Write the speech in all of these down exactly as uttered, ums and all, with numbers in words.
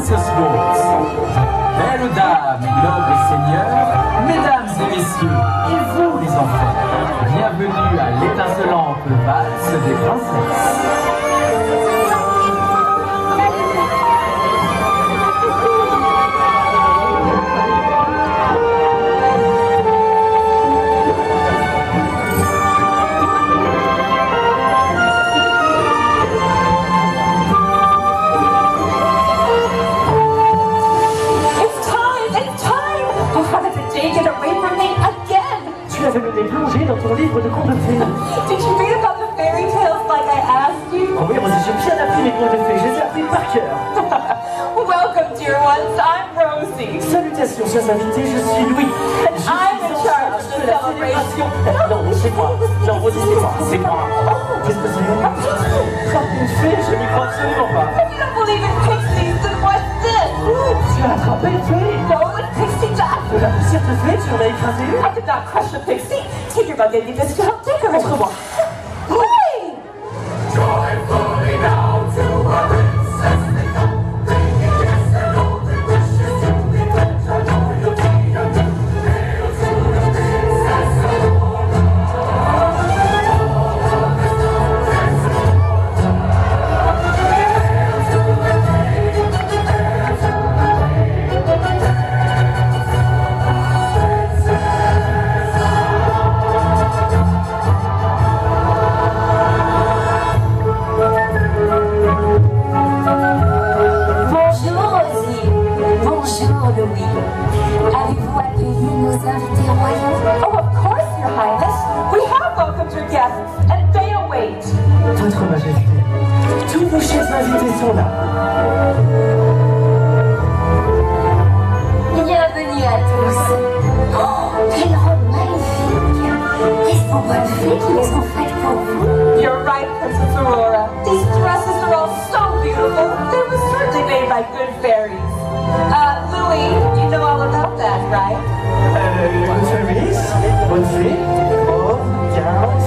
Wenceslas. Belles dames, nobles seigneurs, mesdames et messieurs, et vous les enfants, bienvenue à l'étincelante valse des princesses. Tu avais mené plongé dans ton livre de contes de fées. Did you read about the fairy tales like I asked you? Oh oui, Rosie, j'ai bien appris les contes de fées. Je les ai appris par cœur. Welcome, dear ones. I'm Rosie. Salutations, chers invités. Je suis Louis. Je I'm suis in en charge charge of the de la celebration. célébration. Non, c'est moi. Non, Rosie, c'est moi. C'est moi. Qu'est-ce que c'est? Attraper une fée? Je n'y crois absolument pas. If you don't believe in pixies, then what's this? Tu as attrapé une fée? No, it's pixie dust. De la poussière de fée, tu en as écrasé une? I did not crush a pixie. Take your bug and this to help take her over. Louis! Joyfully now to a princess they come, bringing gifts and golden wishes to be pledged our loyalty and hail to the princess Aurora. Hail to the king, hail to the queen, hail to Bonjour Rosie, bonjour Louis. Avez-vous accueilli nos invités royaux? Oh, of course, Your Highness. We have welcomed your guests, and they await. Votre Majesté, tous vos chers invités sont là. Bienvenue à tous. Oh, quelle robe magnifique! Est-ce vos bonnes fées qui les ont faites pour vous? You're right, Princess Aurora. These dresses are all so beautiful. They were certainly made by good fairies. Uh, Louis, you know all about that, right? Euh, bonne fairies, bonne fée, oh, quarante.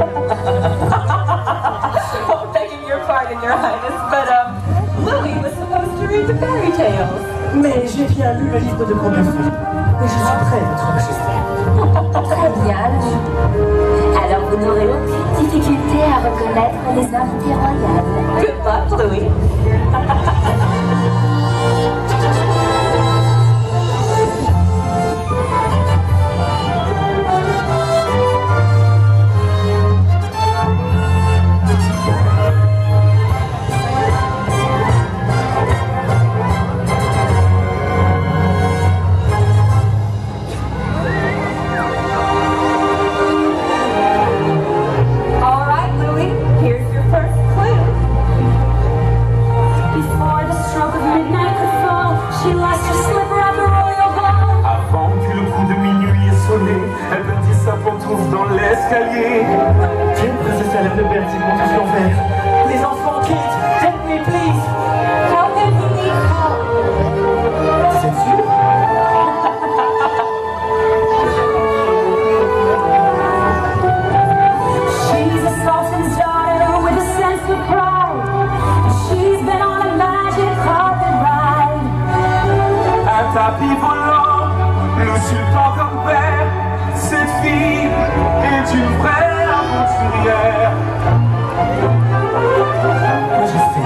Oh, begging your pardon, Your Highness, but um, Louis was supposed to read the fairy tales. Mais j'ai bien lu le livre de contes de fées. Et je suis prêt, Votre Majesté. Très bien, Louis. Alors vous n'aurez aucune difficulté à reconnaître les invités royales. Good luck, Louis. All right, Louis, here's your first clue. Before the stroke of midnight could fall, she lost her slipper at the royal ball. Avant que le coup de minuit ait sonné, elle perdit sa pantoufle dans l'escalier. Quelle princesse à l'air de perdre ses contes l'envers. Les enfants, Kate, help me please. How can he need help? C'est sûr? She's a sultan's daughter with a sense of pride. She's been on a magic carpet ride. Un tapis volant, le sultan comme père. Cette fille est une vraie aventurière. Majesté.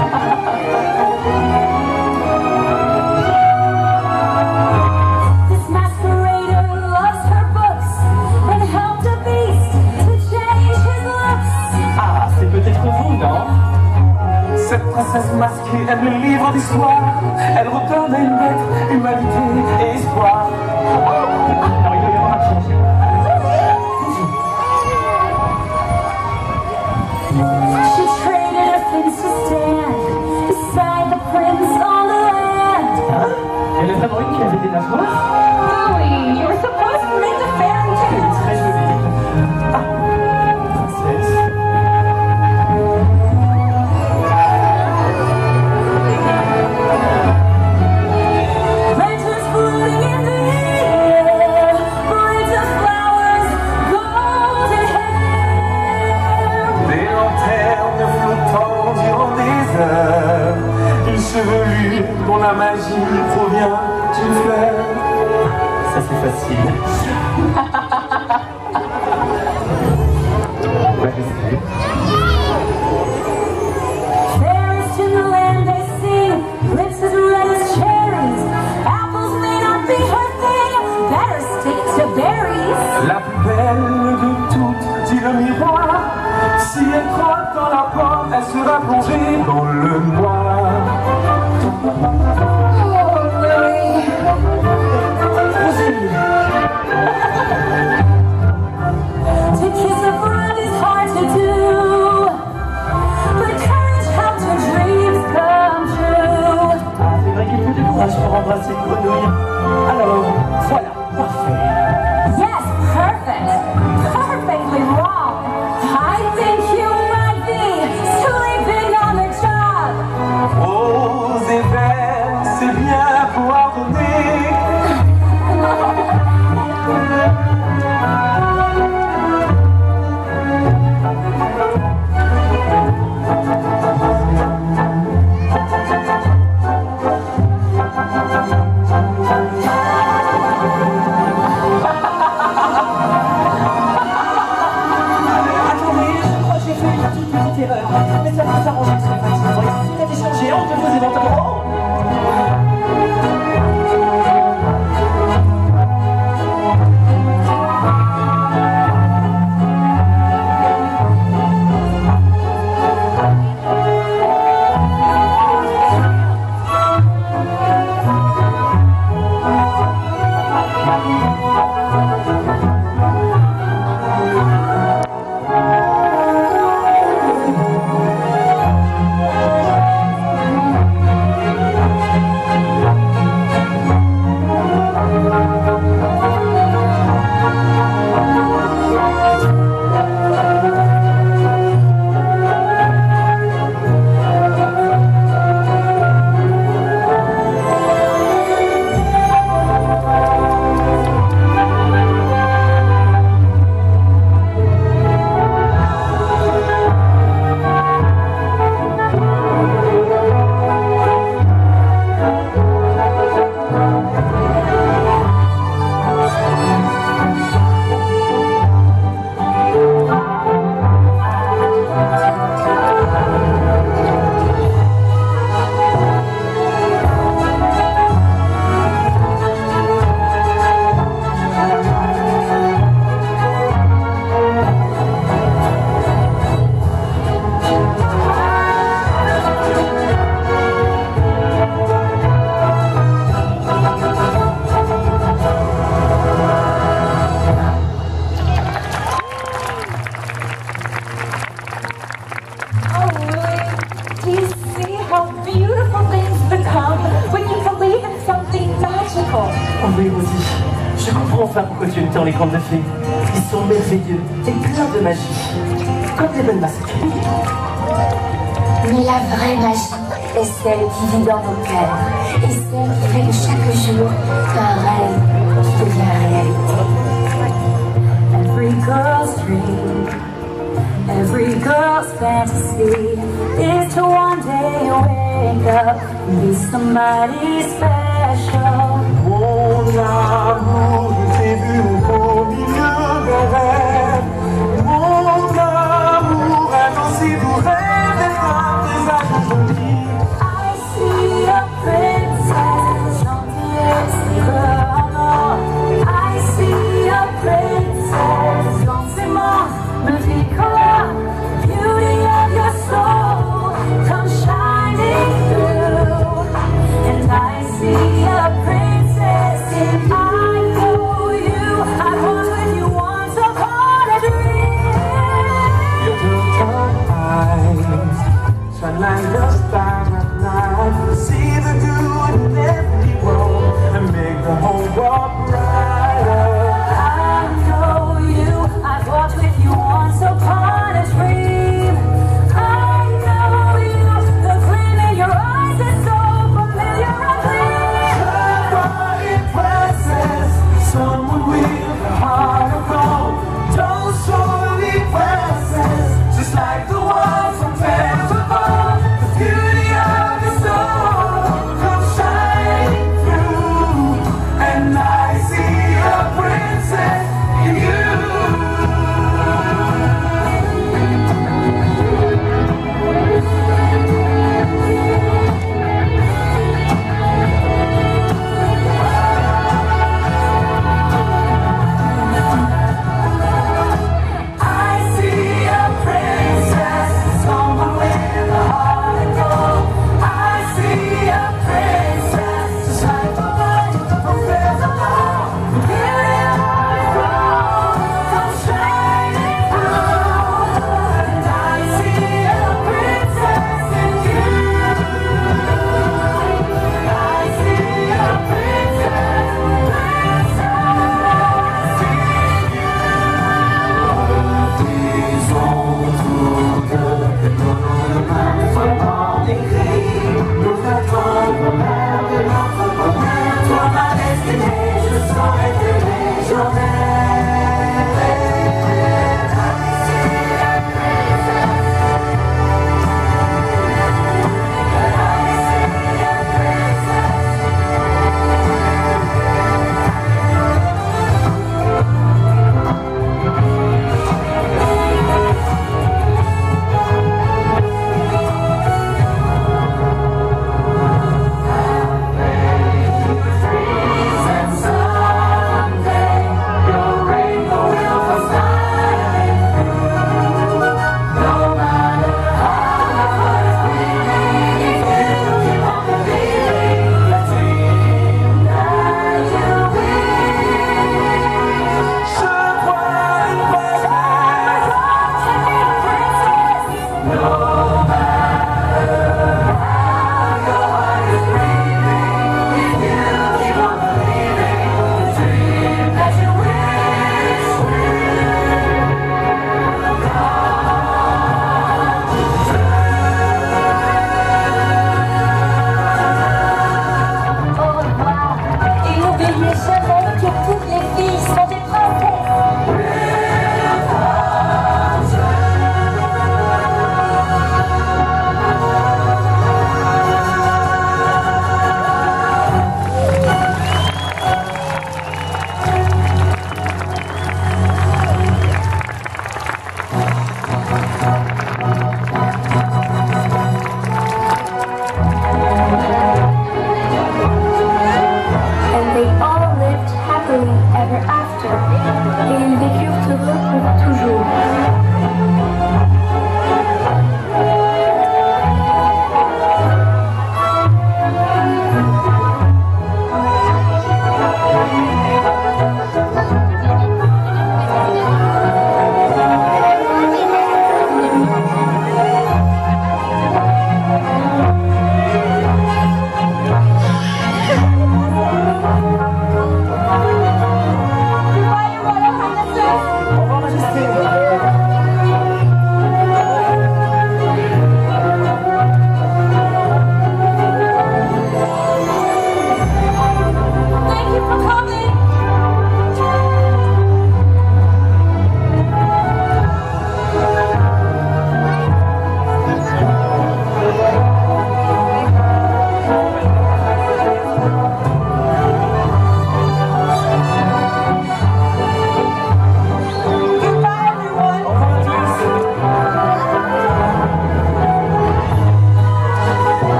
This masquerader loves her books and helped a beast to change his looks. Ah, c'est peut-être vous, non? Cette princesse masquée aime les livres d'histoire. Elle redonne à une bête humanité et espoir. Alors, il doit y avoir un piège. She traded her things to stand beside the prince on the land. Hein? Elle est vraiment une qui avait des nageoires? Louis, you were supposed to read the fairy Elle tales. est très jolie. Ah, princesse. Lanterns floating in the air, dont la magie provient d'une fleur. Ça c'est facile. Fairest in the land they sing, lips as red as cherries. Apples may not be her thing, better stick to berries. La plus belle de toutes, dit le miroir. Si elle croque dans la pomme, elle sera plongée dans le noir. Oh, Louis. To kiss a friend is hard to do, but courage helps her dreams come true. Ah, c'est vrai qu'il faut du courage pour embrasser une grenouille. Alors, voilà, parfait. Yes, perfect. Perfectly wrong. I think you might be sleeping on the job. Rose et vert, c'est bien coordonné. Mais ça peut s'arranger très facilement. Il suffit d'échanger entre vos éventuellement. Oh oui, Rosie, je comprends enfin pourquoi tu aimes tant les contes de fées. Ils sont merveilleux et pleins de magie, comme des bonnes masques. Mais la vraie magie est celle qui vit dans nos cœurs et celle qui fait de chaque jour un rêve qui devient réalité. Every girl's dream, every girl's fantasy is to one day wake up and be somebody special. Mon amour, j'ai vu au beau milieu des rêves.